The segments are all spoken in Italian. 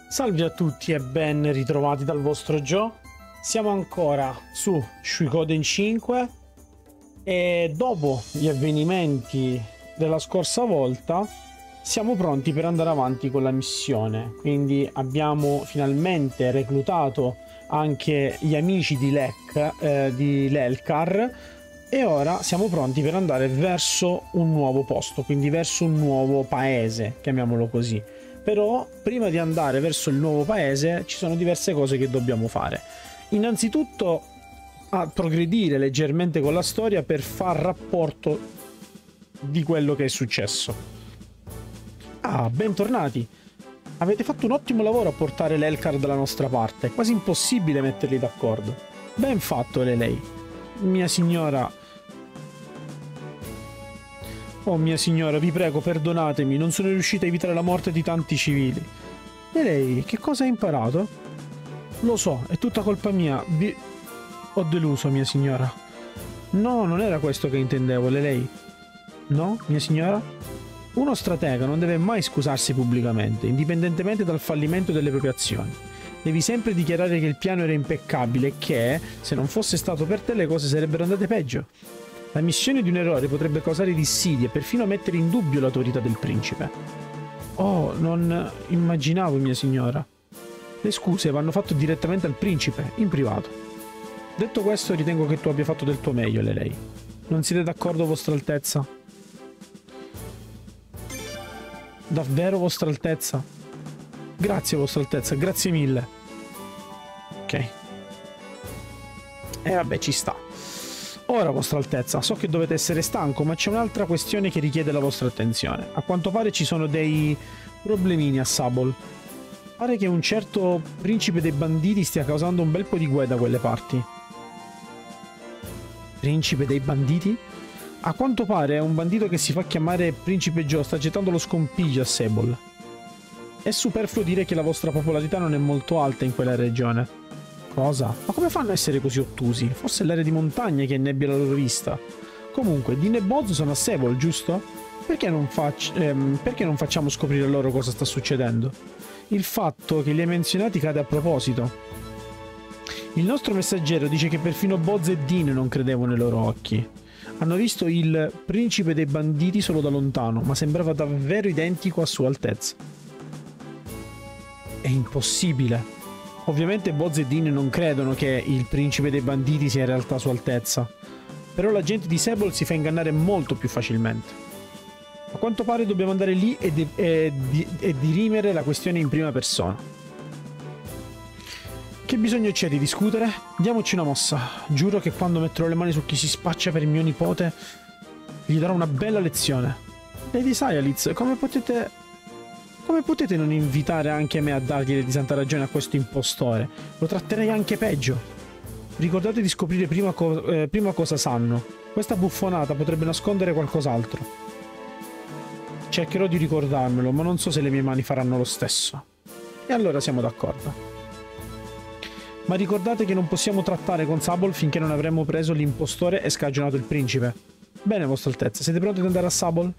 Salve a tutti e ben ritrovati dal vostro Joe. Siamo ancora su Suikoden 5 e dopo gli avvenimenti della scorsa volta siamo pronti per andare avanti con la missione. Quindi abbiamo finalmente reclutato anche gli amici di Lelkar e ora siamo pronti per andare verso un nuovo posto, quindi verso un nuovo paese, chiamiamolo così. Però prima di andare verso il nuovo paese ci sono diverse cose che dobbiamo fare. Innanzitutto a progredire leggermente con la storia per far rapporto di quello che è successo. Ah, bentornati! Avete fatto un ottimo lavoro a portare l'Elkar dalla nostra parte, è quasi impossibile metterli d'accordo. Ben fatto, lei. Mia signora... Oh mia signora, vi prego, perdonatemi, non sono riuscita a evitare la morte di tanti civili. E lei, che cosa ha imparato? Lo so, è tutta colpa mia. Ho deluso, mia signora. No, non era questo che intendevo, lei. No, mia signora? Uno stratega non deve mai scusarsi pubblicamente, indipendentemente dal fallimento delle proprie azioni. Devi sempre dichiarare che il piano era impeccabile e che, se non fosse stato per te, le cose sarebbero andate peggio. La missione di un eroe potrebbe causare dissidie e perfino mettere in dubbio l'autorità del principe. Oh, non immaginavo, mia signora. Le scuse vanno fatte direttamente al principe, in privato. Detto questo, ritengo che tu abbia fatto del tuo meglio, lei. Non siete d'accordo, vostra altezza? Davvero, vostra altezza? Grazie, vostra altezza, grazie mille. Ok. E vabbè, ci sta. Ora, vostra altezza, so che dovete essere stanco, ma c'è un'altra questione che richiede la vostra attenzione. A quanto pare ci sono dei problemini a Sabol. Pare che un certo principe dei banditi stia causando un bel po' di guai da quelle parti. Principe dei banditi? A quanto pare un bandito che si fa chiamare Principe Joe sta gettando lo scompiglio a Sabol. È superfluo dire che la vostra popolarità non è molto alta in quella regione. Cosa? Ma come fanno a essere così ottusi? Forse è l'area di montagna che innebbia la loro vista. Comunque, Din e Boz sono a Sabol, giusto? Perché non facciamo scoprire loro cosa sta succedendo? Il fatto che li hai menzionati cade a proposito. Il nostro messaggero dice che perfino Boz e Din non credevano ai loro occhi. Hanno visto il principe dei banditi solo da lontano, ma sembrava davvero identico a Sua Altezza. È impossibile. Ovviamente Boz e Din non credono che il principe dei banditi sia in realtà Sua Altezza, però la gente di Sabol si fa ingannare molto più facilmente. A quanto pare dobbiamo andare lì e dirimere la questione in prima persona. Che bisogno c'è di discutere? Diamoci una mossa. Giuro che quando metterò le mani su chi si spaccia per mio nipote, gli darò una bella lezione. Lady Sayalitz, come potete non invitare anche me a dargli di santa ragione a questo impostore? Lo tratterei anche peggio. Ricordate di scoprire prima cosa sanno. Questa buffonata potrebbe nascondere qualcos'altro. Cercherò di ricordarmelo, ma non so se le mie mani faranno lo stesso. E allora siamo d'accordo. Ma ricordate che non possiamo trattare con Sabol finché non avremo preso l'impostore e scagionato il principe. Bene, vostra altezza, siete pronti ad andare a Sabol?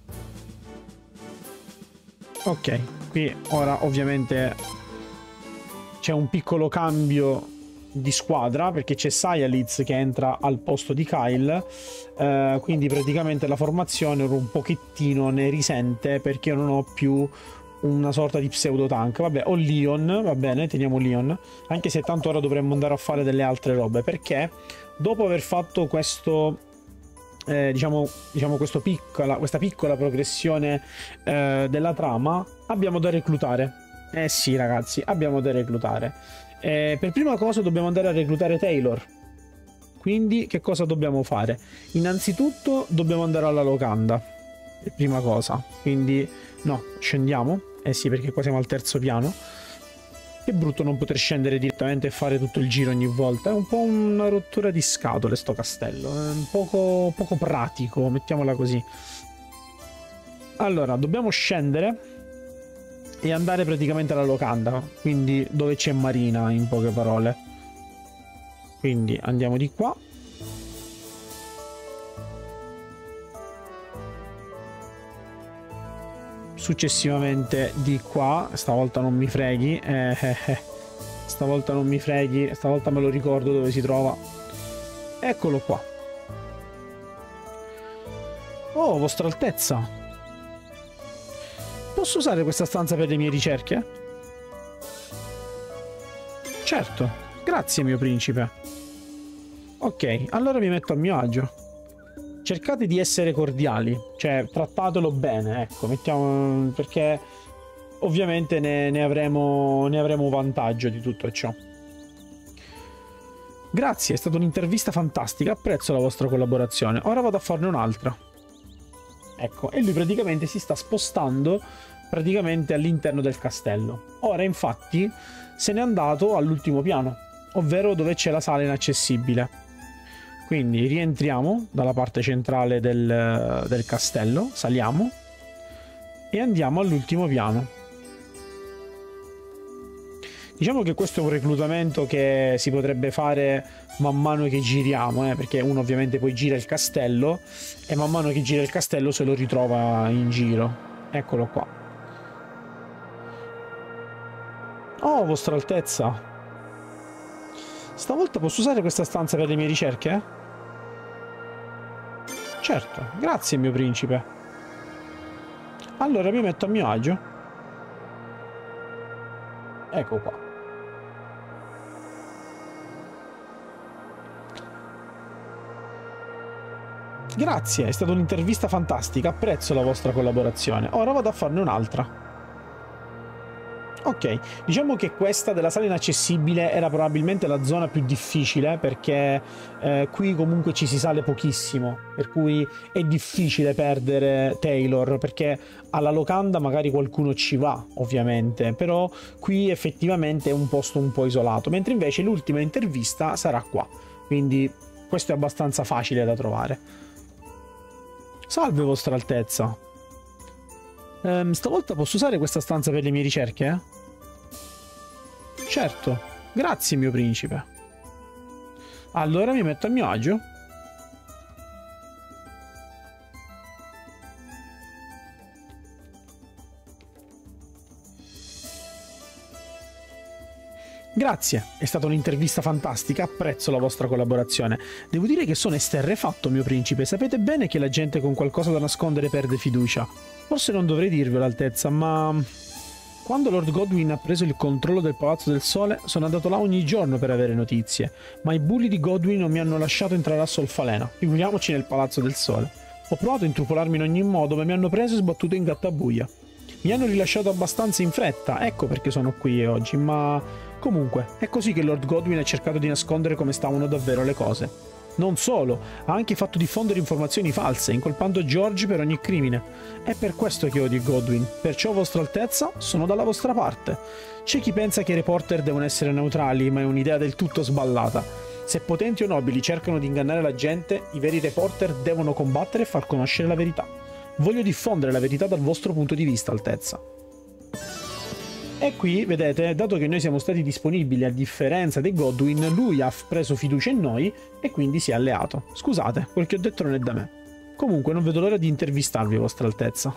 Ok, qui ora ovviamente c'è un piccolo cambio di squadra perché c'è Sayalitz che entra al posto di Kyle, quindi praticamente la formazione un pochettino ne risente perché io non ho più una sorta di pseudo tank. Vabbè, ho Leon, va bene, teniamo Leon, anche se tanto ora dovremmo andare a fare delle altre robe perché dopo aver fatto questo questa piccola progressione della trama abbiamo da reclutare. Eh sì ragazzi, abbiamo da reclutare. Per prima cosa dobbiamo andare a reclutare Taylor. Quindi che cosa dobbiamo fare? Innanzitutto dobbiamo andare alla locanda, per prima cosa. Quindi no, scendiamo. Eh sì, perché qua siamo al terzo piano. Che brutto non poter scendere direttamente e fare tutto il giro ogni volta. È un po' una rottura di scatole sto castello. È un poco pratico, mettiamola così. Allora, dobbiamo scendere e andare praticamente alla locanda. Quindi dove c'è Marina, in poche parole. Quindi andiamo di qua. successivamente di qua. Stavolta non mi freghi. Stavolta non mi freghi. Stavolta me lo ricordo dove si trova. Eccolo qua. Oh, vostra altezza. Posso usare questa stanza per le mie ricerche? Certo. Grazie, mio principe. Ok, allora mi metto a mio agio. Cercate di essere cordiali, cioè trattatelo bene, ecco, mettiamo, perché ovviamente ne avremo vantaggio di tutto ciò. Grazie, è stata un'intervista fantastica, apprezzo la vostra collaborazione. Ora vado a farne un'altra. Ecco, e lui praticamente si sta spostando praticamente all'interno del castello. Ora infatti se n'è andato all'ultimo piano, ovvero dove c'è la sala inaccessibile. Quindi rientriamo dalla parte centrale del castello, saliamo e andiamo all'ultimo piano. Diciamo che questo è un reclutamento che si potrebbe fare man mano che giriamo, perché uno ovviamente poi gira il castello e man mano che gira il castello se lo ritrova in giro. Eccolo qua. Oh, vostra altezza. Stavolta posso usare questa stanza per le mie ricerche? Certo, grazie mio principe. Allora mi metto a mio agio. Ecco qua. Grazie, è stata un'intervista fantastica, apprezzo la vostra collaborazione. Ora vado a farne un'altra. Ok, diciamo che questa della sala inaccessibile era probabilmente la zona più difficile perché qui comunque ci si sale pochissimo, per cui è difficile perdere Taylor perché alla locanda magari qualcuno ci va ovviamente, però qui effettivamente è un posto un po' isolato, mentre invece l'ultima intervista sarà qua, quindi questo è abbastanza facile da trovare. Salve vostra altezza. Stavolta posso usare questa stanza per le mie ricerche? Certo, grazie mio principe. Allora mi metto a mio agio. Grazie, è stata un'intervista fantastica, apprezzo la vostra collaborazione. Devo dire che sono esterrefatto, mio principe, sapete bene che la gente con qualcosa da nascondere perde fiducia. Forse non dovrei dirvelo, Altezza, ma... Quando Lord Godwin ha preso il controllo del Palazzo del Sole, sono andato là ogni giorno per avere notizie, ma i bulli di Godwin non mi hanno lasciato entrare a Solfalena, figuriamoci nel Palazzo del Sole. Ho provato a intrufolarmi in ogni modo, ma mi hanno preso e sbattuto in gattabuia. Mi hanno rilasciato abbastanza in fretta, ecco perché sono qui oggi, ma... Comunque, è così che Lord Godwin ha cercato di nascondere come stavano davvero le cose. Non solo, ha anche fatto diffondere informazioni false, incolpando George per ogni crimine. È per questo che odio Godwin, perciò vostra altezza sono dalla vostra parte. C'è chi pensa che i reporter devono essere neutrali, ma è un'idea del tutto sballata. Se potenti o nobili cercano di ingannare la gente, i veri reporter devono combattere e far conoscere la verità. Voglio diffondere la verità dal vostro punto di vista, altezza. E qui, vedete, dato che noi siamo stati disponibili a differenza di Godwin, lui ha preso fiducia in noi e quindi si è alleato. Scusate, quel che ho detto non è da me. Comunque non vedo l'ora di intervistarvi, vostra altezza.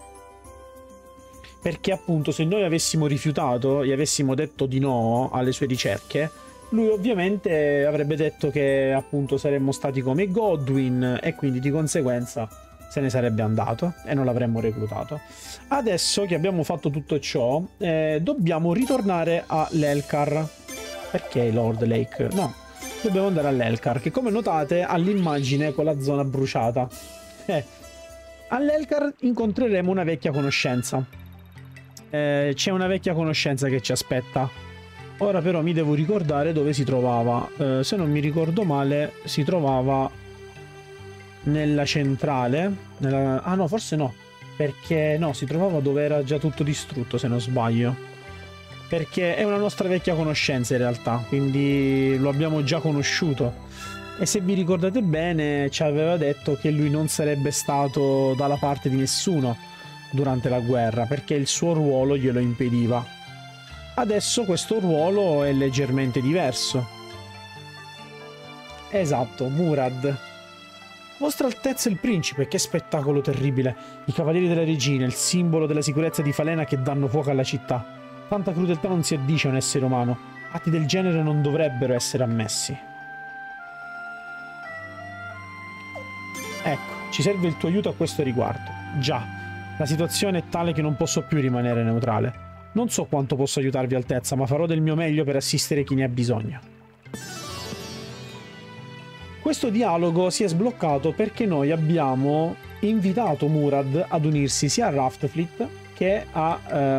Perché appunto se noi avessimo rifiutato e avessimo detto di no alle sue ricerche, lui ovviamente avrebbe detto che appunto saremmo stati come Godwin e quindi di conseguenza se ne sarebbe andato e non l'avremmo reclutato. Adesso che abbiamo fatto tutto ciò, dobbiamo ritornare a l'Elkar. Perché Lord Lake? No, dobbiamo andare all'Elkar, che come notate ha l'immagine con la zona bruciata. All'Elkar incontreremo una vecchia conoscenza. C'è una vecchia conoscenza che ci aspetta. Ora però mi devo ricordare dove si trovava. Se non mi ricordo male, si trovava nella centrale. Ah no, forse no. Perché no, si trovava dove era già tutto distrutto, se non sbaglio. Perché è una nostra vecchia conoscenza in realtà, quindi lo abbiamo già conosciuto. E se vi ricordate bene, ci aveva detto che lui non sarebbe stato dalla parte di nessuno durante la guerra, perché il suo ruolo glielo impediva. Adesso questo ruolo è leggermente diverso. Esatto, Murad. Vostra Altezza il Principe, che spettacolo terribile! I Cavalieri della Regina, il simbolo della sicurezza di Falena che danno fuoco alla città. Tanta crudeltà non si addice a un essere umano. Atti del genere non dovrebbero essere ammessi. Ecco, ci serve il tuo aiuto a questo riguardo. Già, la situazione è tale che non posso più rimanere neutrale. Non so quanto posso aiutarvi, Altezza, ma farò del mio meglio per assistere chi ne ha bisogno. Questo dialogo si è sbloccato perché noi abbiamo invitato Murad ad unirsi sia a Raftfleet che a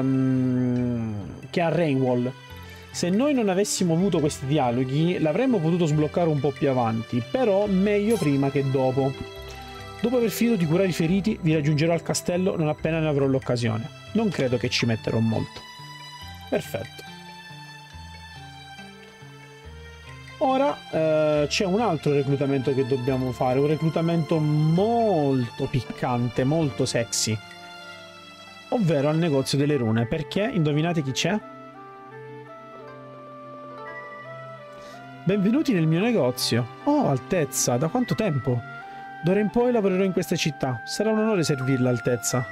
Rainwall. Se noi non avessimo avuto questi dialoghi l'avremmo potuto sbloccare un po' più avanti, però meglio prima che dopo. Dopo aver finito di curare i feriti vi raggiungerò al castello non appena ne avrò l'occasione. Non credo che ci metterò molto. Perfetto. Ora c'è un altro reclutamento che dobbiamo fare, un reclutamento molto piccante, molto sexy, ovvero al negozio delle rune. Perché? Indovinate chi c'è? Benvenuti nel mio negozio. Oh, Altezza, da quanto tempo? D'ora in poi lavorerò in questa città. Sarà un onore servirla, Altezza.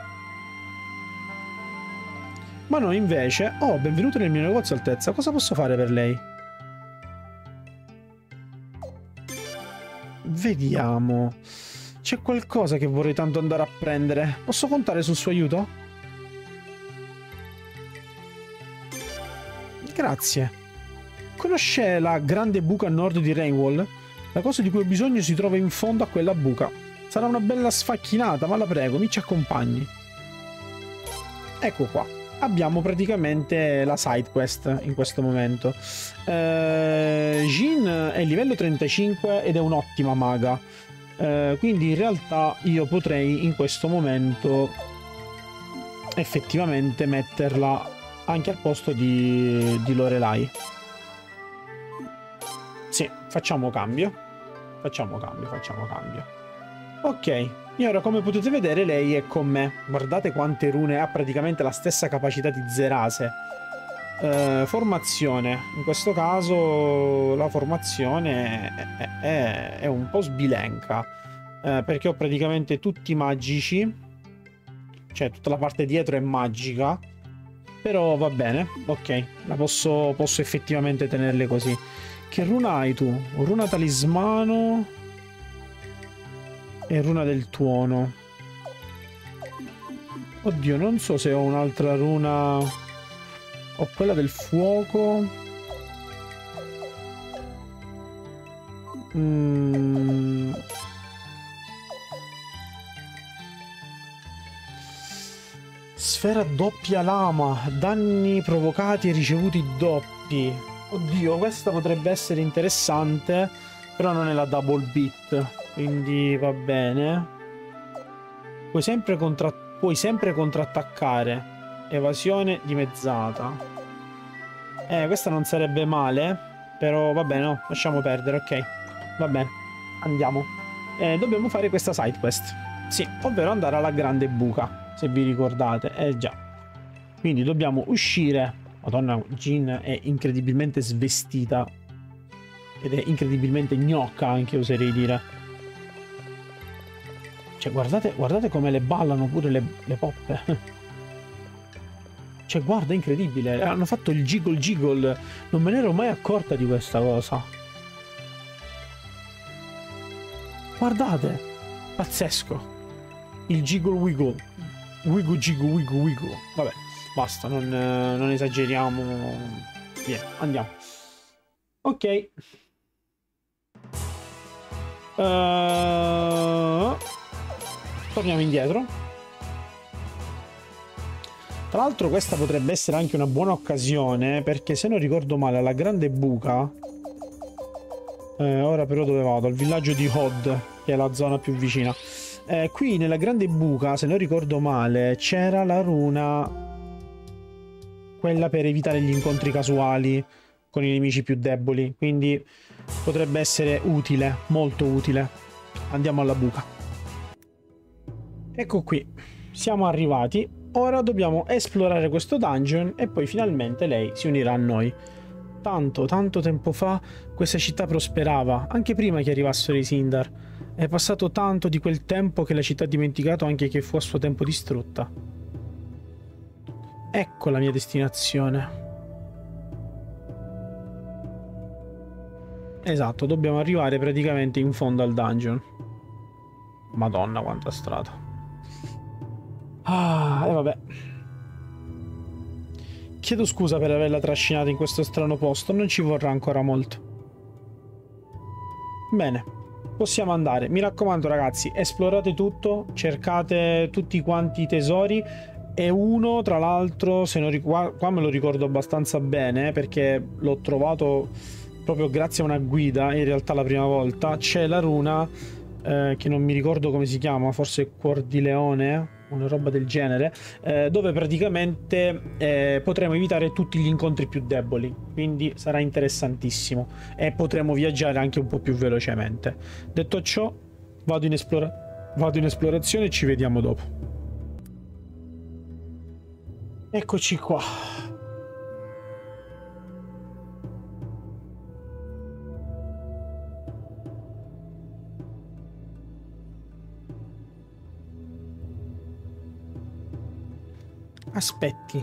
Ma no, invece... Oh, benvenuto nel mio negozio, Altezza. Cosa posso fare per lei? Vediamo. C'è qualcosa che vorrei tanto andare a prendere. Posso contare sul suo aiuto? Grazie. Conosce la grande buca a nord di Rainwall? La cosa di cui ho bisogno si trova in fondo a quella buca. Sarà una bella sfacchinata, ma la prego, mi ci accompagni. Ecco qua. Abbiamo praticamente la side quest in questo momento. Jean è livello 35 ed è un'ottima maga. Quindi in realtà io potrei in questo momento effettivamente metterla anche al posto di Lorelai. Sì, facciamo cambio. Facciamo cambio. Ok, e ora come potete vedere lei è con me. Guardate quante rune, ha praticamente la stessa capacità di Zerase. Formazione. In questo caso la formazione è un po' sbilenca. Perché ho praticamente tutti magici. Cioè tutta la parte dietro è magica. Però va bene, ok. La posso effettivamente tenerle così. Che runa hai tu? Runa talismano e runa del tuono. Oddio, non so se ho un'altra runa. Ho quella del fuoco. Sfera doppia lama. Danni provocati e ricevuti doppi. Oddio, questa potrebbe essere interessante, però non è la double beat, quindi va bene. Puoi sempre contrattaccare. Evasione dimezzata. Questa non sarebbe male, però va bene, no, lasciamo perdere, ok. Va bene, andiamo. Dobbiamo fare questa side quest. Sì, ovvero andare alla grande buca, se vi ricordate. Già. Quindi dobbiamo uscire. Madonna, Jean è incredibilmente svestita ed è incredibilmente gnocca anche, oserei dire. Cioè guardate come le ballano pure le poppe. Cioè guarda, è incredibile. Hanno fatto il jiggle. Non me ne ero mai accorta di questa cosa. Guardate, pazzesco. Il jiggle wiggle. Wiggle. Vabbè. Basta, non esageriamo. Via, andiamo. Ok. Torniamo indietro. Tra l'altro questa potrebbe essere anche una buona occasione, perché se non ricordo male alla grande buca... ora però dove vado? Al villaggio di Hod, che è la zona più vicina. Qui nella grande buca, se non ricordo male, c'era la runa... quella per evitare gli incontri casuali con i nemici più deboli, quindi potrebbe essere utile, molto utile. Andiamo alla buca. Ecco qui, siamo arrivati. Ora dobbiamo esplorare questo dungeon e poi finalmente lei si unirà a noi. Tanto tempo fa questa città prosperava, anche prima che arrivassero i Sindar. È passato tanto di quel tempo che la città ha dimenticato anche che fu a suo tempo distrutta. Ecco la mia destinazione. Esatto, dobbiamo arrivare praticamente in fondo al dungeon. Madonna, quanta strada. Ah, e vabbè. Chiedo scusa per averla trascinata in questo strano posto, non ci vorrà ancora molto. Bene, possiamo andare. Mi raccomando ragazzi, esplorate tutto, cercate tutti quanti i tesori. E uno, tra l'altro, se non qua me lo ricordo abbastanza bene, perché l'ho trovato proprio grazie a una guida, in realtà la prima volta, c'è la runa, che non mi ricordo come si chiama, forse Cuor di Leone, una roba del genere, dove praticamente potremo evitare tutti gli incontri più deboli, quindi sarà interessantissimo e potremo viaggiare anche un po' più velocemente. Detto ciò, vado in esplorazione e ci vediamo dopo. Eccoci qua. Aspetti.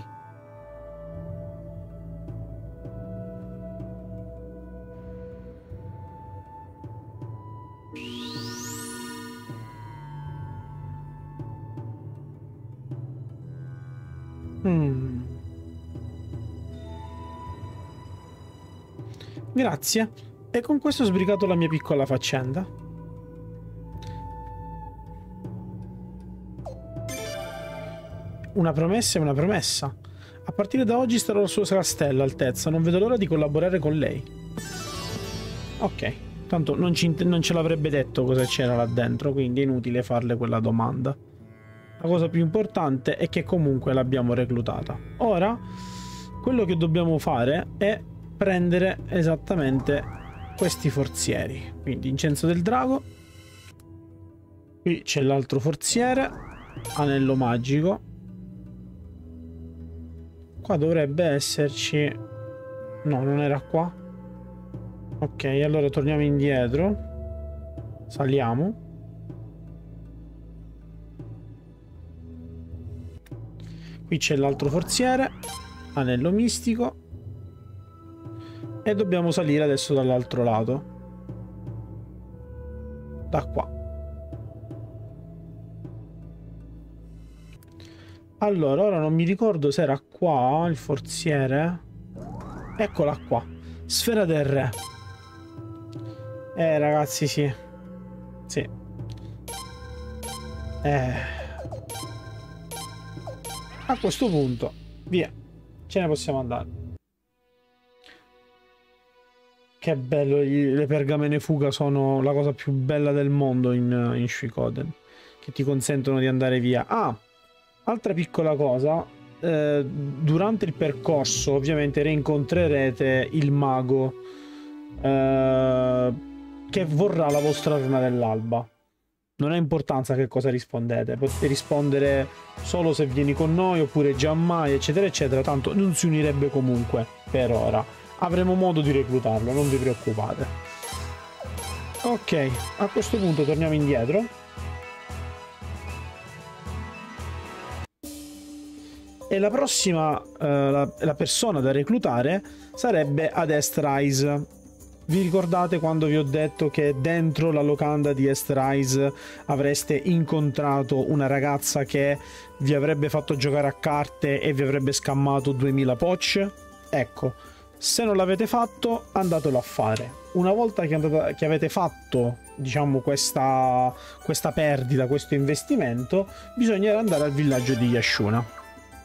Grazie. E con questo ho sbrigato la mia piccola faccenda. Una promessa è una promessa. A partire da oggi starò al suo castello, Altezza. Non vedo l'ora di collaborare con lei. Ok. Tanto non ce l'avrebbe detto cosa c'era là dentro, quindi è inutile farle quella domanda. La cosa più importante è che comunque l'abbiamo reclutata. Ora, quello che dobbiamo fare è prendere esattamente questi forzieri. Quindi incenso del drago. Qui c'è l'altro forziere. Anello magico. Qua dovrebbe esserci... No, non era qua. Ok, allora torniamo indietro. Saliamo. Qui c'è l'altro forziere. Anello mistico. E dobbiamo salire adesso dall'altro lato. Da qua. Allora, ora non mi ricordo se era qua il forziere. Eccola qua. Sfera del re. Ragazzi, sì. Sì. A questo punto, via. Ce ne possiamo andare. Che bello, le pergamene fuga sono la cosa più bella del mondo in Suikoden. Che ti consentono di andare via. Ah! Altra piccola cosa, durante il percorso ovviamente rincontrerete il mago che vorrà la vostra runa dell'alba. Non ha importanza che cosa rispondete, potete rispondere solo se vieni con noi oppure giammai eccetera eccetera, tanto non si unirebbe comunque per ora. Avremo modo di reclutarlo, non vi preoccupate. Ok, a questo punto torniamo indietro. E la prossima la persona da reclutare sarebbe Eastrise. Vi ricordate quando vi ho detto che dentro la locanda di Eastrise avreste incontrato una ragazza che vi avrebbe fatto giocare a carte e vi avrebbe scammato 2000 poch? Ecco, se non l'avete fatto andatelo a fare. Una volta che avete fatto, diciamo, questa perdita, questo investimento, bisognerà andare al villaggio di Yashuna.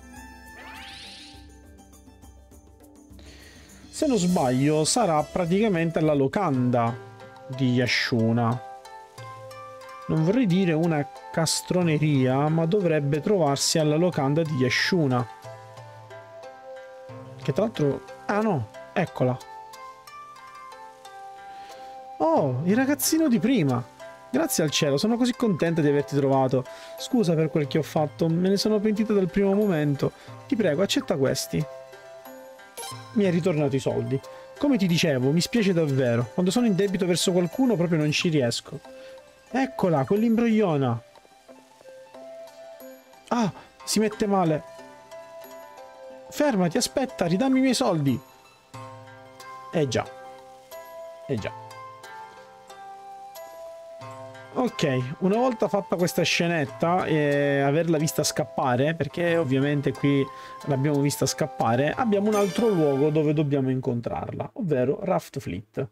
Se non sbaglio sarà praticamente alla locanda di Yashuna. Non vorrei dire una castroneria, ma dovrebbe trovarsi alla locanda di Yashuna. Che tra l'altro... Ah no, eccola. Oh, il ragazzino di prima. Grazie al cielo, sono così contenta di averti trovato. Scusa per quel che ho fatto, me ne sono pentita dal primo momento. Ti prego, accetta questi. Mi hai ritornato i soldi. Come ti dicevo, mi spiace davvero. Quando sono in debito verso qualcuno proprio non ci riesco. Eccola, quell'imbrogliona. Ah, si mette male. Fermati, aspetta, ridammi i miei soldi. Già. Già. Ok, una volta fatta questa scenetta e averla vista scappare, perché ovviamente qui l'abbiamo vista scappare, abbiamo un altro luogo dove dobbiamo incontrarla, ovvero Raft Fleet.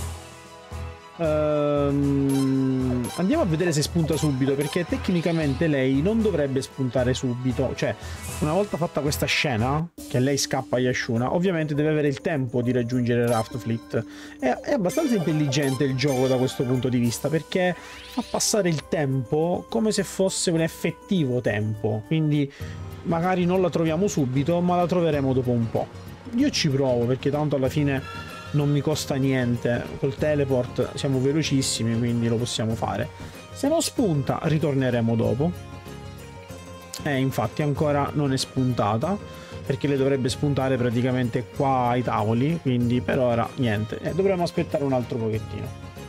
Andiamo a vedere se spunta subito, perché tecnicamente lei non dovrebbe spuntare subito. Cioè, una volta fatta questa scena, che lei scappa a Yashuna, ovviamente deve avere il tempo di raggiungere Raft Fleet. È abbastanza intelligente il gioco da questo punto di vista, perché fa passare il tempo come se fosse un effettivo tempo. Quindi magari non la troviamo subito, ma la troveremo dopo un po'. Io ci provo, perché tanto alla fine non mi costa niente, col teleport siamo velocissimi, quindi lo possiamo fare. Se non spunta ritorneremo dopo. Infatti ancora non è spuntata, perché le dovrebbe spuntare praticamente qua ai tavoli, quindi per ora niente, dovremmo aspettare un altro pochettino.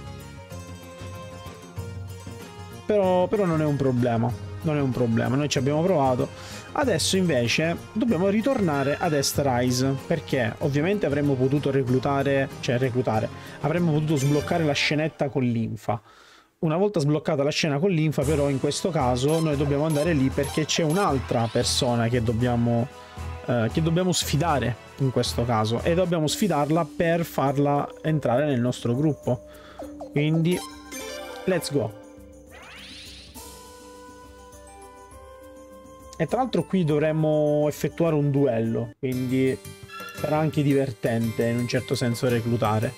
Però non è un problema, non è un problema, noi ci abbiamo provato. Adesso invece dobbiamo ritornare ad Eastrise, perché ovviamente avremmo potuto avremmo potuto sbloccare la scenetta con l'infa. Una volta sbloccata la scena con l'infa, però in questo caso noi dobbiamo andare lì perché c'è un'altra persona che dobbiamo sfidare in questo caso, e dobbiamo sfidarla per farla entrare nel nostro gruppo. Quindi let's go. E tra l'altro qui dovremmo effettuare un duello, quindi sarà anche divertente in un certo senso reclutare.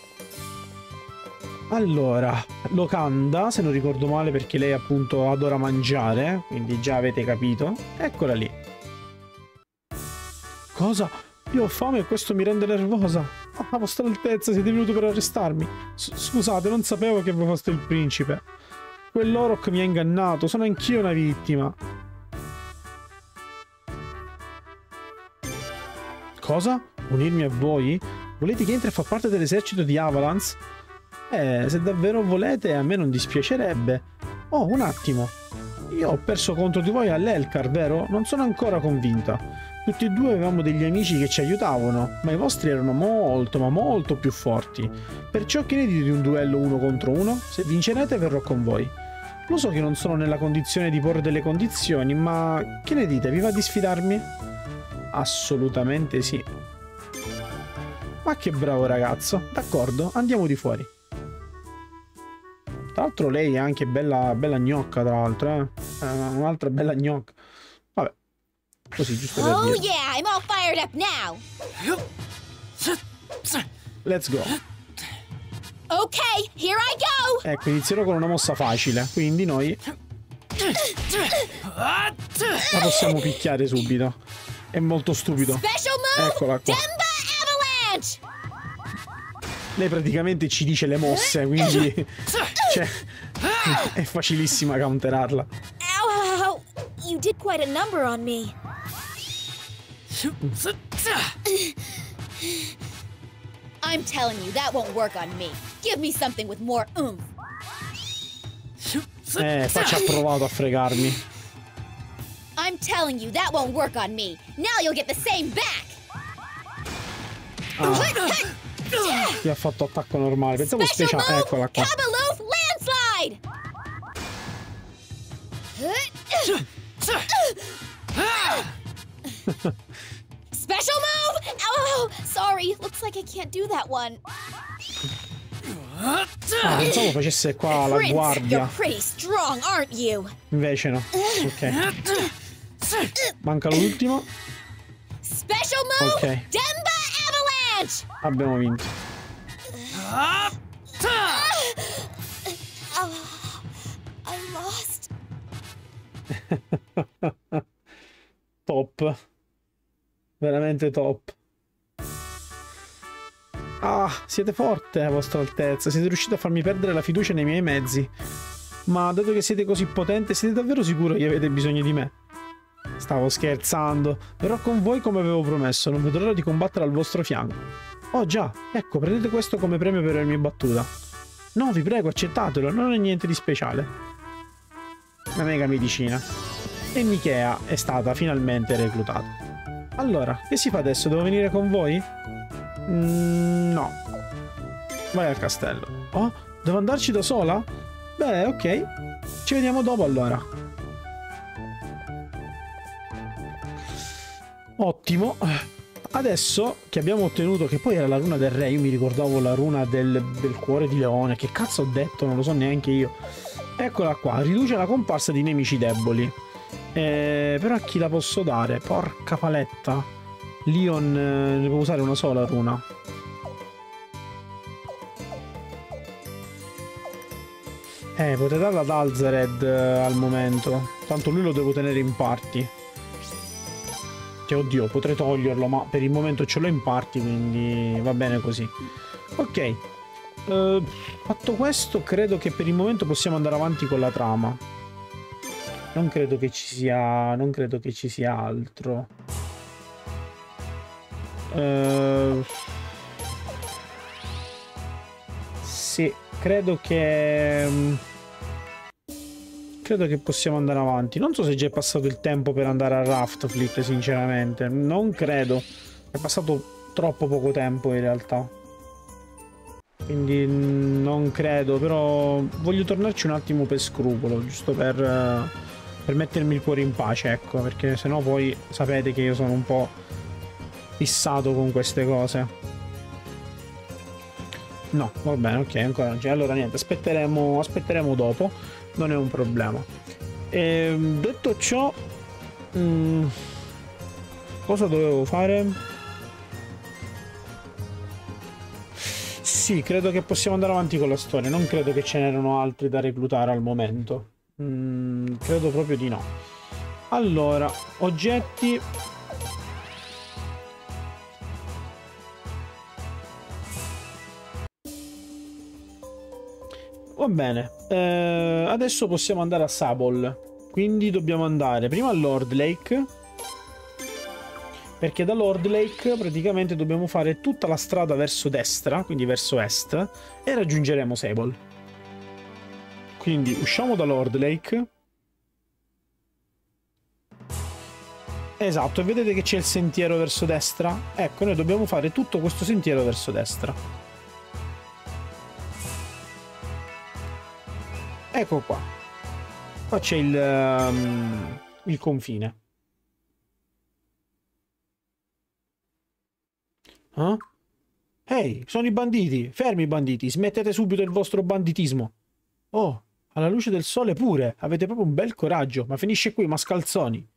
Allora, Locanda, se non ricordo male, perché lei appunto adora mangiare, quindi già avete capito. Eccola lì. Cosa? Io ho fame e questo mi rende nervosa. Ah, vostra altezza, siete venuti per arrestarmi. Scusate, non sapevo che voi foste il principe. Quell'Orok mi ha ingannato, sono anch'io una vittima. Cosa? Unirmi a voi? Volete che entri a far parte dell'esercito di Avalance? Se davvero volete, a me non dispiacerebbe. Oh, un attimo. Io ho perso contro di voi all'Elkar, vero? Non sono ancora convinta. Tutti e due avevamo degli amici che ci aiutavano, ma i vostri erano molto, ma molto più forti. Perciò che ne dite di un duello 1 contro 1? Se vincerete verrò con voi. Lo so che non sono nella condizione di porre delle condizioni, ma che ne dite? Vi va di sfidarmi? Assolutamente sì. Ma che bravo ragazzo. D'accordo, andiamo di fuori. Tra l'altro lei è anche bella gnocca, tra l'altro, un'altra bella gnocca. Vabbè. Così, giusto per dire. Oh yeah, I'm all fired up now. Let's go. Ok, here I go. Ecco, inizierò con una mossa facile, quindi noi la possiamo picchiare subito. È molto stupido. Special move. Eccola qua. Demba Avalanche. Lei praticamente ci dice le mosse, quindi cioè, è facilissima counterarla. Ow, you did quite a number on me. I'm telling you, that won't work on me. Give me something with more oomph. Faccia ha provato a fregarmi. I'm telling you, that won't work on me. Now you'll get the same back. Ti ha fatto attacco normale. Pensavo Special speciale. move, Eccola qua. Kabaloof Landslide. Special move. Oh, sorry. Looks like I can't do that one. Pensavo facesse qua la Prince, guardia. you're pretty strong, aren't you? Invece no. Ok. Manca l'ultimo. Special move, Ok. Demba Avalanche. Abbiamo vinto. I lost. Top. Veramente top. Ah, siete forte, vostra altezza. Siete riusciti a farmi perdere la fiducia nei miei mezzi. Ma dato che siete così potente, siete davvero sicuro che avete bisogno di me? Stavo scherzando. Verrò con voi come avevo promesso. Non vedo l'ora di combattere al vostro fianco. Oh già, ecco, prendete questo come premio per avermi battuta. No, vi prego, accettatelo, non è niente di speciale. Una mega medicina. E Michea è stata finalmente reclutata. Allora, che si fa adesso? Devo venire con voi? No. Vai al castello. Oh, devo andarci da sola? Beh, ok. Ci vediamo dopo allora. Ottimo. Adesso che abbiamo ottenuto, che poi era la runa del re, io mi ricordavo la runa del cuore di leone. Che cazzo ho detto? Non lo so neanche io. Eccola qua, riduce la comparsa di nemici deboli. Però a chi la posso dare? Porca paletta. Leon ne può usare una sola runa. Potete darla ad Alzared al momento. Tanto lui lo devo tenere in party. Cioè, oddio, potrei toglierlo, ma per il momento ce l'ho in party, quindi va bene così. Ok. Fatto questo, credo che per il momento possiamo andare avanti con la trama. Non credo che ci sia... Non credo che ci sia altro. Sì, credo che possiamo andare avanti. Non so se già è passato il tempo per andare a Raftfleet, sinceramente. Non credo. È passato troppo poco tempo in realtà. Quindi non credo, però voglio tornarci un attimo per scrupolo, giusto per mettermi il cuore in pace, ecco, perché sennò poi sapete che io sono un po' fissato con queste cose. No, va bene, ok, ancora non c'è. Allora niente, aspetteremo dopo, non è un problema. Detto ciò, cosa dovevo fare? Sì, credo che possiamo andare avanti con la storia. Non credo che ce n'erano altri da reclutare al momento. Credo proprio di no. Allora, oggetti. Va bene. Adesso possiamo andare a Sabol. Quindi dobbiamo andare prima a Lord Lake. Perché da Lord Lake praticamente dobbiamo fare tutta la strada verso destra, quindi verso est, e raggiungeremo Sabol. Quindi usciamo da Lord Lake. Esatto, e vedete che c'è il sentiero verso destra? Ecco, noi dobbiamo fare tutto questo sentiero verso destra. Ecco qua. Qua c'è il confine. Eh? Ehi, sono i banditi! Fermi banditi, smettete subito il vostro banditismo! Oh, alla luce del sole pure! Avete proprio un bel coraggio, ma finisce qui, mascalzoni!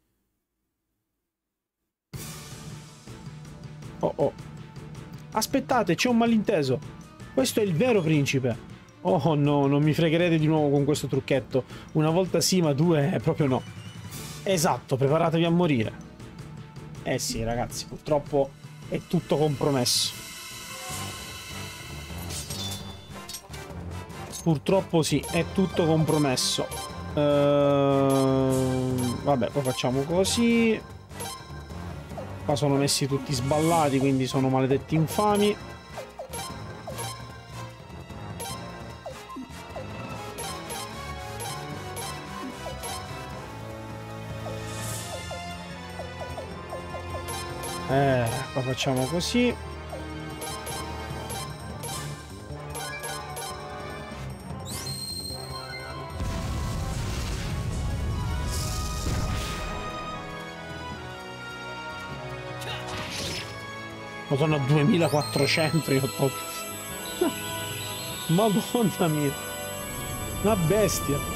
Oh oh! Aspettate, c'è un malinteso! Questo è il vero principe! Oh no, non mi fregherete di nuovo con questo trucchetto! Una volta sì, ma due proprio no! Esatto, preparatevi a morire! Eh sì, ragazzi, purtroppo è tutto compromesso. Purtroppo sì, è tutto compromesso. Vabbè, poi facciamo così. Qua sono messi tutti sballati, quindi sono maledetti infami. Qua facciamo così. Ma sono a 2400 io ho... Madonna mia. Una bestia.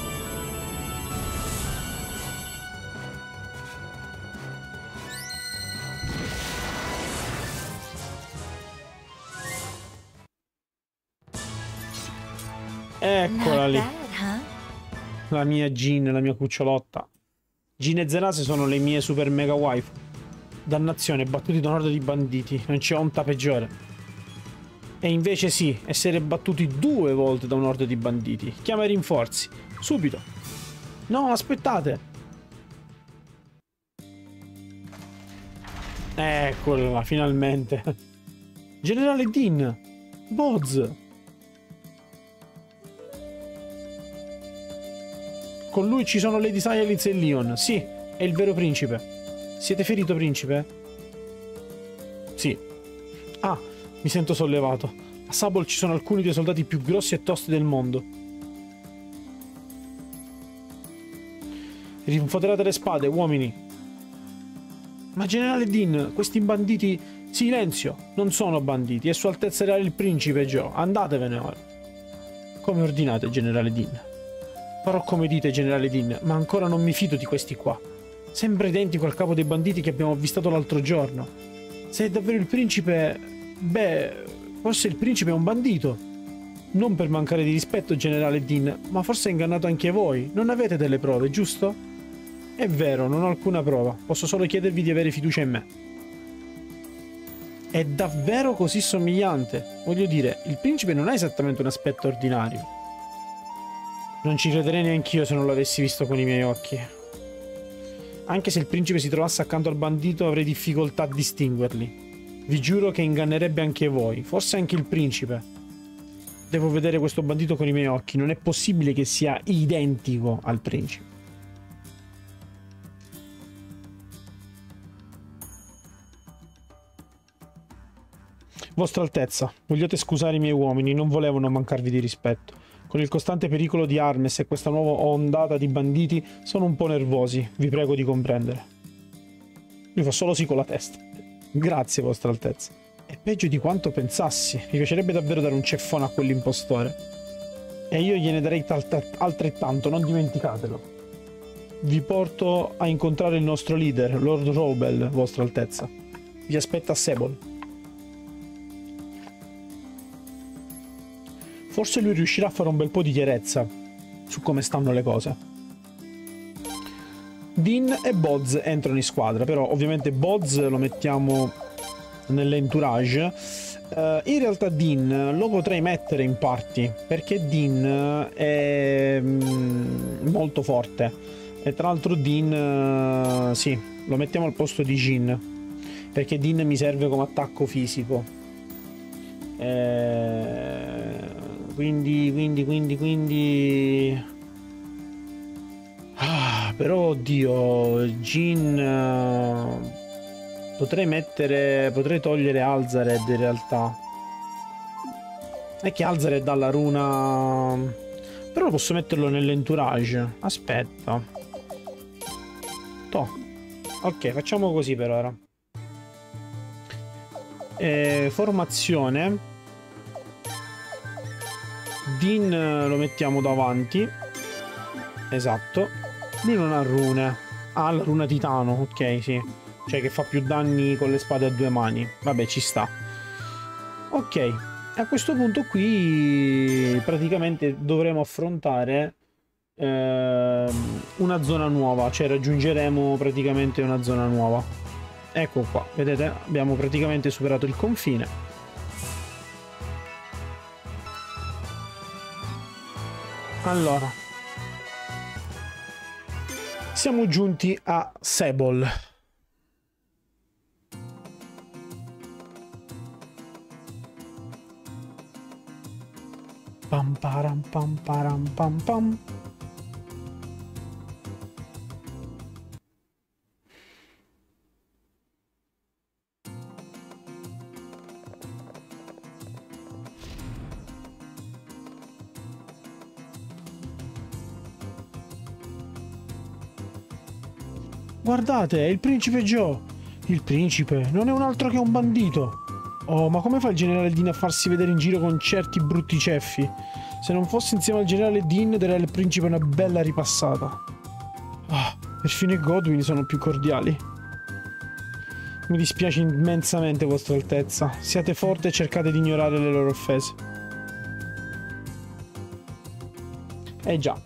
Eccola lì. La mia Jean, la mia cucciolotta. Jean e Zenase sono le mie super mega wife. Dannazione, battuti da un orda di banditi. Non c'è onta peggiore. E invece sì, essere battuti 2 volte da un orda di banditi. Chiama i rinforzi. Subito. No, aspettate. Eccola, finalmente. Generale Dean! Boz! Con lui ci sono Lady Silence e Leon. Sì, è il vero principe. Siete ferito, principe? Sì. Ah, mi sento sollevato. A Sabol ci sono alcuni dei soldati più grossi e tosti del mondo. Rinfoderate le spade, uomini. Ma generale Dean, questi banditi... Silenzio! Non sono banditi, è Sua Altezza Reale il Principe Joe. Andatevene ora. Come ordinate, generale Dean. Farò come dite, generale Dean, ma ancora non mi fido di questi qua. Sembra identico al capo dei banditi che abbiamo avvistato l'altro giorno. Se è davvero il principe... Beh, forse il principe è un bandito. Non per mancare di rispetto, generale Dean, ma forse ha ingannato anche voi. Non avete delle prove, giusto? È vero, non ho alcuna prova. Posso solo chiedervi di avere fiducia in me. È davvero così somigliante? Voglio dire, il principe non ha esattamente un aspetto ordinario. Non ci crederei neanch'io se non l'avessi visto con i miei occhi. Anche se il principe si trovasse accanto al bandito avrei difficoltà a distinguerli. Vi giuro che ingannerebbe anche voi, forse anche il principe. Devo vedere questo bandito con i miei occhi, non è possibile che sia identico al principe. Vostra Altezza, vogliate scusare i miei uomini, non volevano mancarvi di rispetto. Con il costante pericolo di Armes e questa nuova ondata di banditi sono un po' nervosi, vi prego di comprendere. Lui fa solo sì con la testa. Grazie, Vostra Altezza. È peggio di quanto pensassi, mi piacerebbe davvero dare un ceffone a quell'impostore. E io gliene darei altrettanto, non dimenticatelo. Vi porto a incontrare il nostro leader, Lord Robel, Vostra Altezza. Vi aspetta a Sebol. Forse lui riuscirà a fare un bel po' di chiarezza su come stanno le cose. Dean e Boz entrano in squadra, però ovviamente Boz lo mettiamo nell'entourage. In realtà Dean lo potrei mettere in party, perché Dean è molto forte. E tra l'altro Dean, sì, lo mettiamo al posto di Jin, perché Dean mi serve come attacco fisico. Quindi... però oddio, Jin... potrei togliere Alzared in realtà. È che Alzared dà la runa... Però posso metterlo nell'entourage. Aspetta. Toh. Ok, facciamo così per ora. Formazione. Dean lo mettiamo davanti. Esatto. Lui non ha rune. Ha la runa titano, ok, sì. Cioè che fa più danni con le spade a due mani. Vabbè, ci sta. Ok. A questo punto qui praticamente dovremo affrontare una zona nuova. Cioè raggiungeremo praticamente una zona nuova. Ecco qua. Vedete? Abbiamo praticamente superato il confine. Allora, siamo giunti a Sebol. Pam param pam param pam pam. Guardate, è il principe Joe. Il principe non è un altro che un bandito. Oh, ma come fa il generale Dean a farsi vedere in giro con certi brutti ceffi? Se non fosse insieme al generale Dean, darei al principe una bella ripassata. Ah, perfino i Godwin sono più cordiali. Mi dispiace immensamente, Vostra Altezza. Siate forti e cercate di ignorare le loro offese. Già.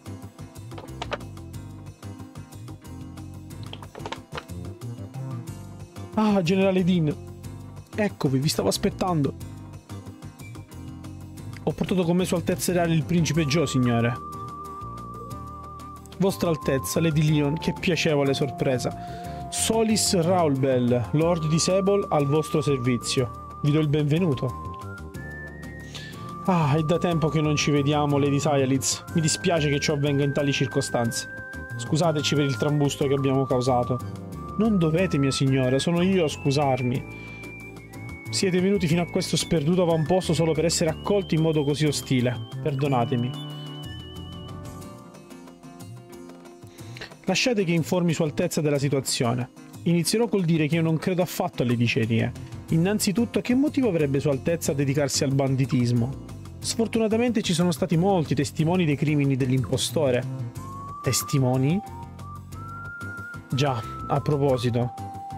Ah, generale Dean. Eccovi, vi stavo aspettando. Ho portato con me Sua Altezza Reale il Principe Joe, signore. Vostra Altezza, Lady Leon, che piacevole sorpresa. Solis Raulbel, Lord di Sebol, al vostro servizio. Vi do il benvenuto. Ah, è da tempo che non ci vediamo, Lady Silence. Mi dispiace che ciò avvenga in tali circostanze. Scusateci per il trambusto che abbiamo causato. Non dovete, mia signora, sono io a scusarmi. Siete venuti fino a questo sperduto avamposto solo per essere accolti in modo così ostile. Perdonatemi. Lasciate che informi Sua Altezza della situazione. Inizierò col dire che io non credo affatto alle dicerie. Innanzitutto, che motivo avrebbe Sua Altezza a dedicarsi al banditismo? Sfortunatamente ci sono stati molti testimoni dei crimini dell'impostore. Testimoni? Già, a proposito.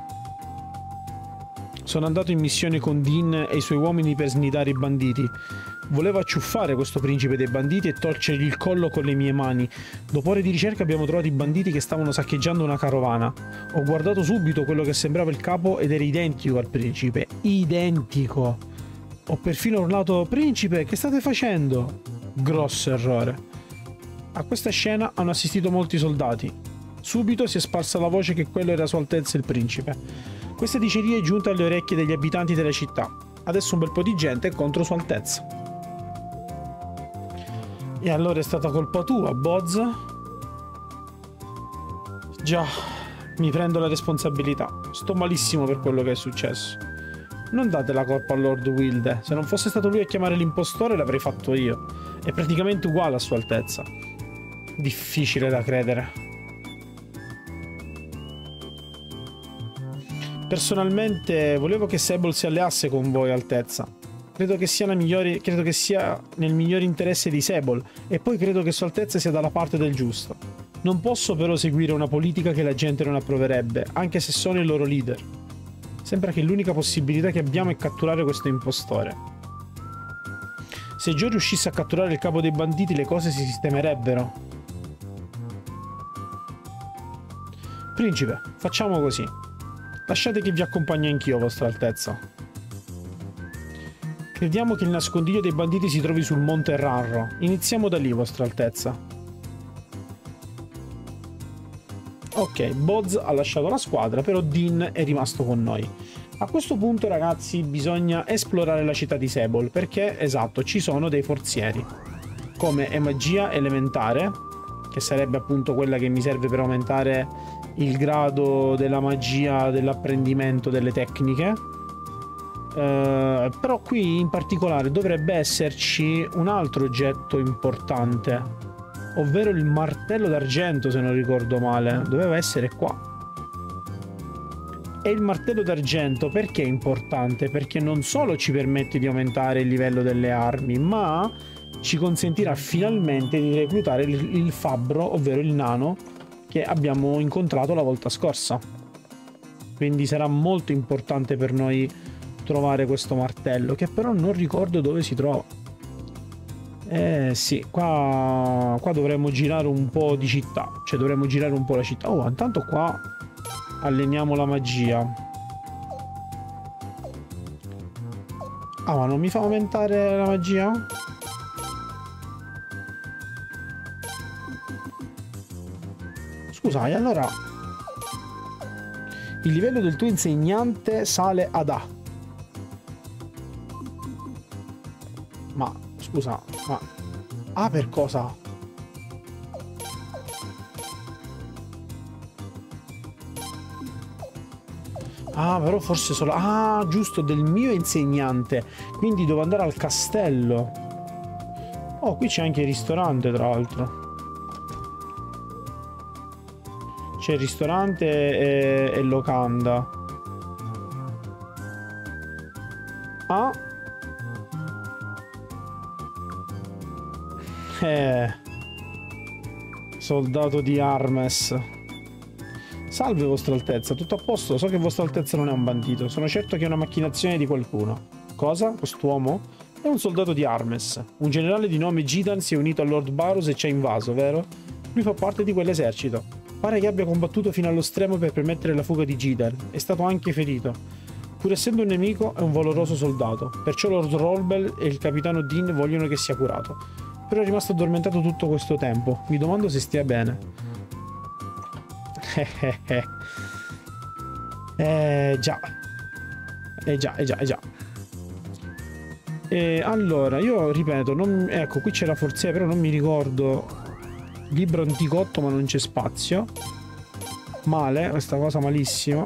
Sono andato in missione con Dean e i suoi uomini per snidare i banditi. Volevo acciuffare questo principe dei banditi e torcergli il collo con le mie mani. Dopo ore di ricerca abbiamo trovato i banditi che stavano saccheggiando una carovana. Ho guardato subito quello che sembrava il capo ed era identico al principe. Identico! Ho perfino urlato: "Principe, che state facendo?" Grosso errore. A questa scena hanno assistito molti soldati. Subito si è sparsa la voce che quello era Sua Altezza il principe. Questa diceria è giunta alle orecchie degli abitanti della città. Adesso un bel po' di gente è contro Sua Altezza. E allora è stata colpa tua, Boz? Già, mi prendo la responsabilità. Sto malissimo per quello che è successo. Non date la colpa a Lord Wilde. Se non fosse stato lui a chiamare l'impostore l'avrei fatto io. È praticamente uguale a Sua Altezza. Difficile da credere. Personalmente volevo che Sable si alleasse con voi, Altezza. Credo che sia nel migliore interesse di Sable, e poi credo che Sua Altezza sia dalla parte del giusto. Non posso però seguire una politica che la gente non approverebbe, anche se sono il loro leader. Sembra che l'unica possibilità che abbiamo è catturare questo impostore. Se Joe riuscisse a catturare il capo dei banditi, le cose si sistemerebbero. Principe, facciamo così. Lasciate che vi accompagni anch'io, Vostra Altezza. Crediamo che il nascondiglio dei banditi si trovi sul Monte Rarro. Iniziamo da lì, Vostra Altezza. Ok, Boz ha lasciato la squadra, però Dean è rimasto con noi. A questo punto, ragazzi, bisogna esplorare la città di Sable, perché, esatto, ci sono dei forzieri. Come è magia elementare, che sarebbe appunto quella che mi serve per aumentare il grado della magia dell'apprendimento delle tecniche. Però qui in particolare dovrebbe esserci un altro oggetto importante, ovvero il martello d'argento, se non ricordo male. Doveva essere qua. E il martello d'argento perché è importante? Perché non solo ci permette di aumentare il livello delle armi, ma ci consentirà finalmente di reclutare il fabbro, ovvero il nano, che abbiamo incontrato la volta scorsa. Quindi sarà molto importante per noi trovare questo martello, che però non ricordo dove si trova. Sì, qua dovremmo girare un po' di città, cioè dovremmo girare un po' la città. Oh, intanto qua alleniamo la magia. Ah, ma non mi fa aumentare la magia? Scusa, e allora il livello del tuo insegnante sale ad A. Ma scusa, ma A per cosa? Ah, però forse solo... Ah, giusto, del mio insegnante. Quindi devo andare al castello. Oh, qui c'è anche il ristorante, tra l'altro. C'è il ristorante e locanda. Ah. Soldato di Armes. Salve, Vostra Altezza, tutto a posto? So che Vostra Altezza non è un bandito. Sono certo che è una macchinazione di qualcuno. Cosa? Quest'uomo? È un soldato di Armes. Un generale di nome Gidan si è unito a Lord Varus e ci ha invaso, vero? Lui fa parte di quell'esercito. Pare che abbia combattuto fino allo stremo per permettere la fuga di Gidan. È stato anche ferito. Pur essendo un nemico, è un valoroso soldato. Perciò Lord Rolbel e il capitano Dean vogliono che sia curato. Però è rimasto addormentato tutto questo tempo. Mi domando se stia bene. Già. Già. E allora, io ripeto, ecco, qui c'è la forziera, però non mi ricordo. Libro anticotto, ma non c'è spazio. Male, questa cosa malissimo.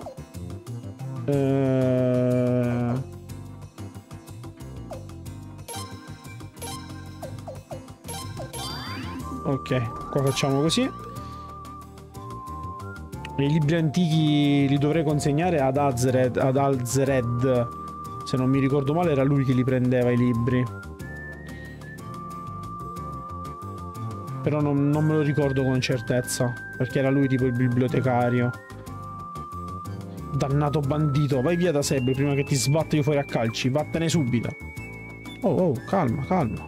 Ok, qua facciamo così. I libri antichi li dovrei consegnare ad Alzered. Se non mi ricordo male era lui che li prendeva i libri. Però non me lo ricordo con certezza, perché era lui tipo il bibliotecario. Dannato bandito, vai via da Seb prima che ti sbatto io fuori a calci. Vattene subito. Oh, calma, calma.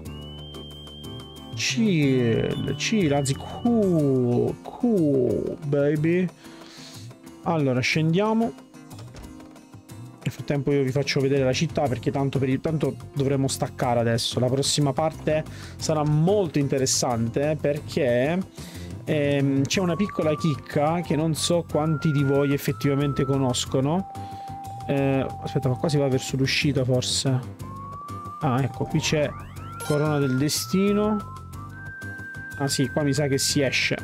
Chill, anzi cool, baby. Allora, scendiamo. Nel frattempo io vi faccio vedere la città, perché tanto dovremo staccare adesso. La prossima parte sarà molto interessante, perché c'è una piccola chicca che non so quanti di voi effettivamente conoscono. Aspetta, ma qua si va verso l'uscita forse. Ah, ecco, qui c'è Corona del Destino. Ah sì, qua mi sa che si esce.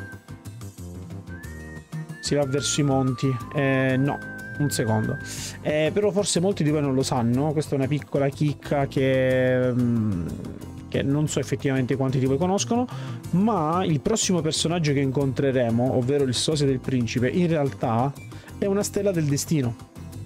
Si va verso i monti. No, un secondo. Però forse molti di voi non lo sanno. Questa è una piccola chicca che non so effettivamente quanti di voi conoscono. Ma il prossimo personaggio che incontreremo, ovvero il sosia del principe, in realtà è una stella del destino.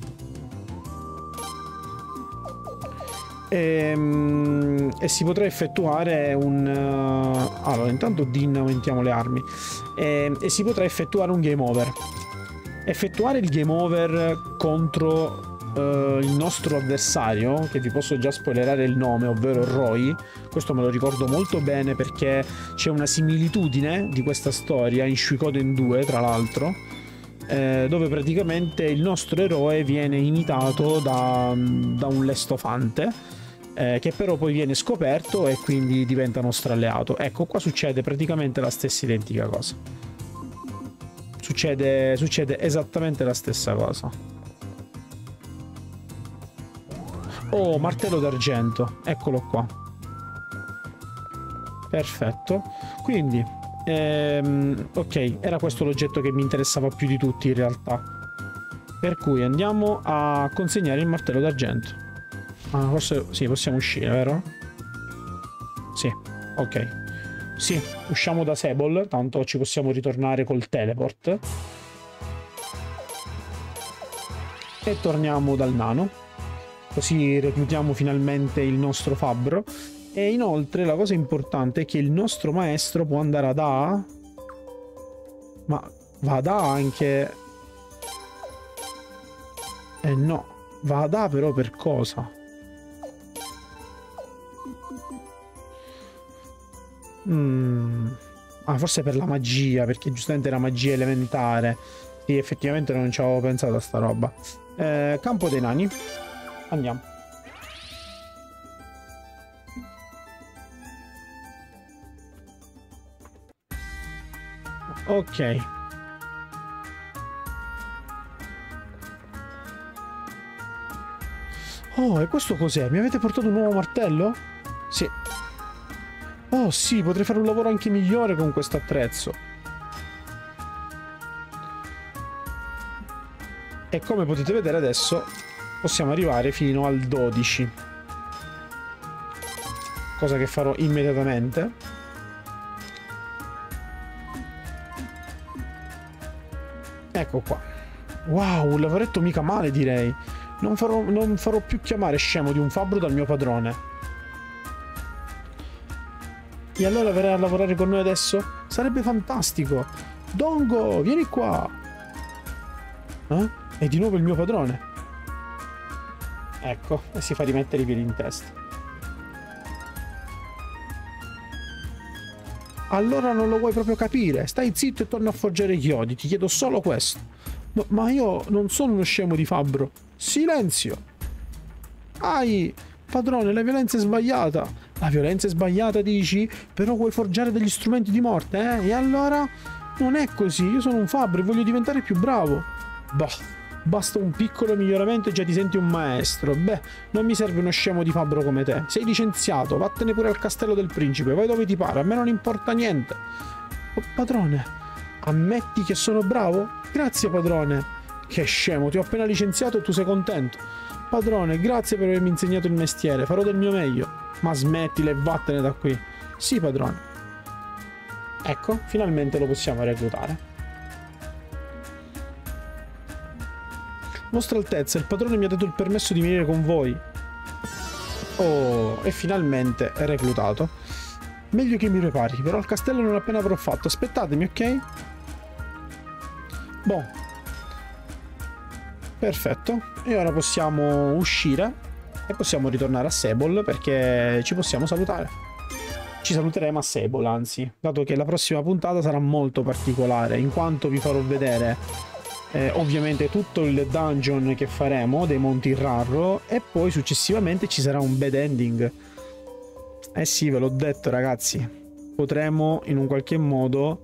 E si potrà effettuare un allora intanto aumentiamo le armi e si potrà effettuare un game over. Effettuare il game over contro il nostro avversario, che vi posso già spoilerare il nome, ovvero Roy. Questo me lo ricordo molto bene perché c'è una similitudine di questa storia in Suikoden 2, tra l'altro, dove praticamente il nostro eroe viene imitato da un lestofante, che però poi viene scoperto e quindi diventa nostro alleato. Ecco, qua succede praticamente la stessa identica cosa. Succede esattamente la stessa cosa. Oh, martello d'argento, eccolo qua. Perfetto. Quindi ok, era questo l'oggetto che mi interessava più di tutti in realtà. Per cui andiamo a consegnare il martello d'argento. Ah, forse sì, possiamo uscire, vero? Sì, ok. Sì, usciamo da Sebol, tanto ci possiamo ritornare col teleport. E torniamo dal nano. Così reclutiamo finalmente il nostro fabbro. E inoltre la cosa importante è che il nostro maestro può andare ad A. Ma va ad A anche... no, va ad A però per cosa? Ah, forse per la magia, perché giustamente era magia elementare. Sì, effettivamente non ci avevo pensato a sta roba. Campo dei nani. Andiamo. Ok. Oh, e questo cos'è? Mi avete portato un nuovo martello? Sì. Oh sì, potrei fare un lavoro anche migliore con questo attrezzo. E come potete vedere adesso possiamo arrivare fino al 12. Cosa che farò immediatamente. Ecco qua. Wow, un lavoretto mica male, direi. Non farò più chiamare scemo di un fabbro dal mio padrone. E allora verrai a lavorare con noi adesso? Sarebbe fantastico! Dongo, vieni qua! È di nuovo il mio padrone. Ecco, e si fa rimettere i piedi in testa. Allora non lo vuoi proprio capire? Stai zitto e torna a forgiare i chiodi, ti chiedo solo questo. Ma io non sono uno scemo di fabbro. Silenzio! Ai! Padrone, la violenza è sbagliata. La violenza è sbagliata, dici? Però vuoi forgiare degli strumenti di morte, eh? E allora? Non è così, io sono un fabbro e voglio diventare più bravo. Boh, Basta un piccolo miglioramento e già ti senti un maestro. Beh, non mi serve uno scemo di fabbro come te. Sei licenziato, vattene pure al castello del principe, vai dove ti pare, a me non importa niente. Oh, padrone, ammetti che sono bravo? Grazie, padrone. Che scemo, ti ho appena licenziato e tu sei contento. Padrone, grazie per avermi insegnato il mestiere, farò del mio meglio. Ma smettila e vattene da qui. Sì, padrone. Ecco, finalmente lo possiamo reclutare. Vostra Altezza, il padrone mi ha dato il permesso di venire con voi. Oh, e finalmente è reclutato. Meglio che mi prepari, però al castello non appena avrò fatto. Aspettatemi, ok? Boh. Perfetto. E ora possiamo uscire e possiamo ritornare a Sebol perché ci possiamo salutare. Ci saluteremo a Sebol, anzi, dato che la prossima puntata sarà molto particolare, in quanto vi farò vedere ovviamente tutto il dungeon che faremo dei Monti Rarro e poi successivamente ci sarà un bad ending. Eh sì, ve l'ho detto ragazzi, potremo in un qualche modo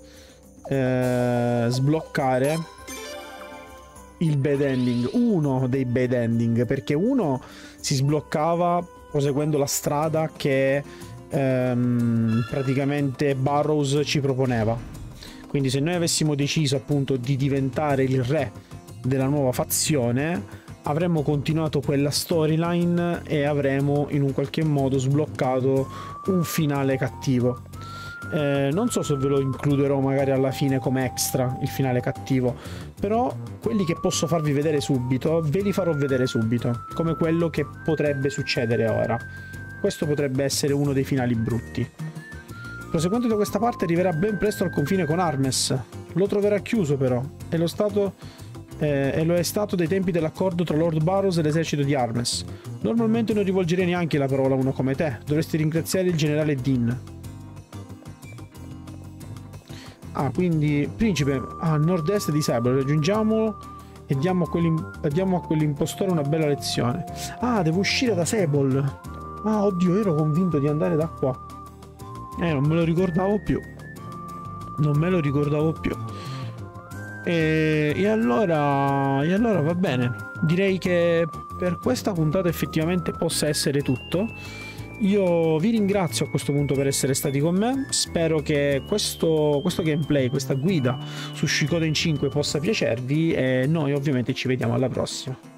sbloccare il bad ending, uno dei bad ending, perché uno si sbloccava proseguendo la strada che praticamente Burrows ci proponeva. Quindi se noi avessimo deciso appunto di diventare il re della nuova fazione, avremmo continuato quella storyline e avremmo in un qualche modo sbloccato un finale cattivo. Non so se ve lo includerò magari alla fine come extra, il finale cattivo, però quelli che posso farvi vedere subito, ve li farò vedere subito, come quello che potrebbe succedere ora. Questo potrebbe essere uno dei finali brutti. Proseguendo da questa parte arriverà ben presto al confine con Armes. Lo troverà chiuso però, e lo è stato dai tempi dell'accordo tra Lord Burrows e l'esercito di Armes. Normalmente non rivolgerei neanche la parola a uno come te, dovresti ringraziare il generale Dean. Ah, quindi, principe, a nord-est di Sebol, raggiungiamolo e diamo a quell'impostore una bella lezione. Ah, devo uscire da Sebol. Ah, oddio, ero convinto di andare da qua. Non me lo ricordavo più. Non me lo ricordavo più. E allora va bene. Direi che per questa puntata effettivamente possa essere tutto. Io vi ringrazio a questo punto per essere stati con me. Spero che questo gameplay, questa guida su Suikoden 5 possa piacervi. E noi ovviamente ci vediamo alla prossima.